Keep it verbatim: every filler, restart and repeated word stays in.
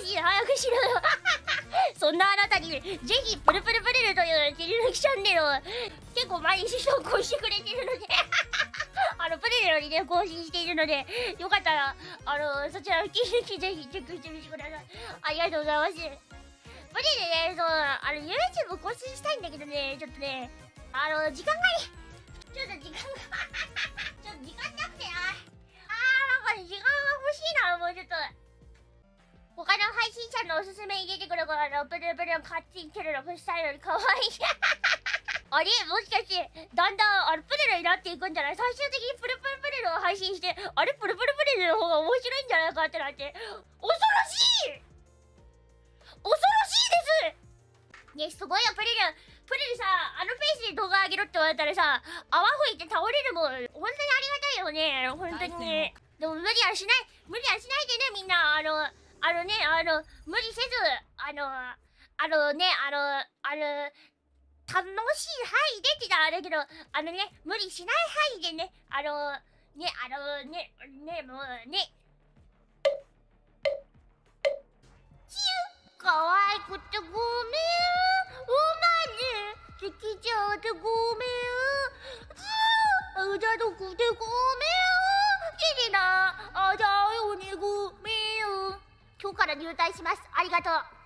しい、早くしろよ。そんなあなたにぜひプルプルプルルという切り抜きチャンネルを結構毎日投稿してくれてるのであのプルルルにね更新しているので、よかったらあのそちらの切り抜きぜひチェックしてみてください。ありがとうございます。プルルね、そうあの YouTube 更新したいんだけどね、ちょっとねあの時間がねちょっと時間がちょっと時間なくてなあー、なんかね時間が欲しいな。もうちょっと他の配信者のおすすめに出てくるからのプルプルカッチンキルのプスタイルより可愛いあれもしかしてだんだんあのプルルになっていくんじゃない？最終的にプルプルプルルを配信して、あれプルプルプルルの方が面白いんじゃないかってなって、恐ろしい恐ろしいですね。すごいよプルル。プルルさ、あのペースで動画上げろって言われたらさ、泡吹いて倒れるもん。本当にありがたいよね、本当にね。でも無理はしない、無理はしないでね、みんな。あの、あのね、あの、無理せず、あの、あのね、あの、あの、楽しい範囲でって言ったらあれだけど、あのね、無理しない範囲でね、あの、ね、あのね、ね、もうね。可愛くてごめん、うまで好きちゃってごめん、ずーあざとくてごめん、きれなあざよねごめん。今日から入隊します。ありがとう。